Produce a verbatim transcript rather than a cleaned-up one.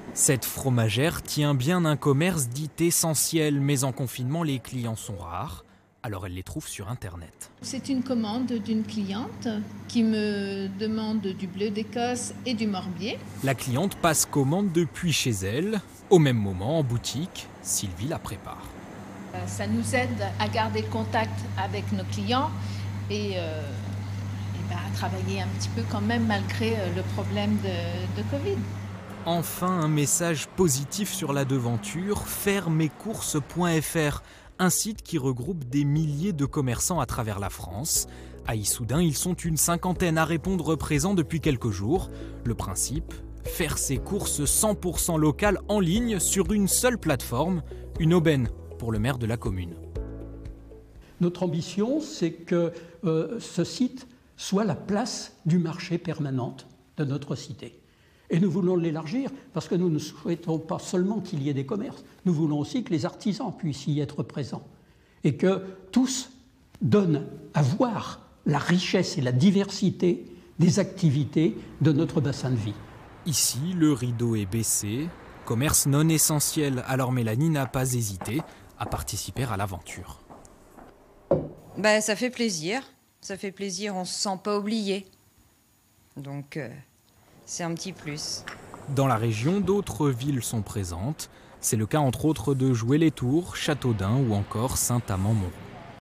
Cette fromagère tient bien un commerce dit essentiel, mais en confinement, les clients sont rares, alors elle les trouve sur Internet. C'est une commande d'une cliente qui me demande du bleu d'Écosse et du morbier. La cliente passe commande depuis chez elle. Au même moment, en boutique, Sylvie la prépare. Ça nous aide à garder le contact avec nos clients et, euh, et ben à travailler un petit peu quand même malgré le problème de, de Covid. Enfin, un message positif sur la devanture, faire mes courses point F R, un site qui regroupe des milliers de commerçants à travers la France. À Issoudun, ils sont une cinquantaine à répondre présents depuis quelques jours. Le principe, faire ses courses cent pour cent locales en ligne sur une seule plateforme, une aubaine pour le maire de la commune. Notre ambition, c'est que euh, ce site soit la place du marché permanente de notre cité. Et nous voulons l'élargir parce que nous ne souhaitons pas seulement qu'il y ait des commerces, nous voulons aussi que les artisans puissent y être présents et que tous donnent à voir la richesse et la diversité des activités de notre bassin de vie. Ici, le rideau est baissé, commerce non essentiel, alors Mélanie n'a pas hésité à participer à l'aventure. Ben, ça fait plaisir, ça fait plaisir, on se sent pas oublié. Donc... Euh... c'est un petit plus. Dans la région, d'autres villes sont présentes. C'est le cas entre autres de Joué-les-Tours, Châteaudun ou encore Saint-Amand-Montrond.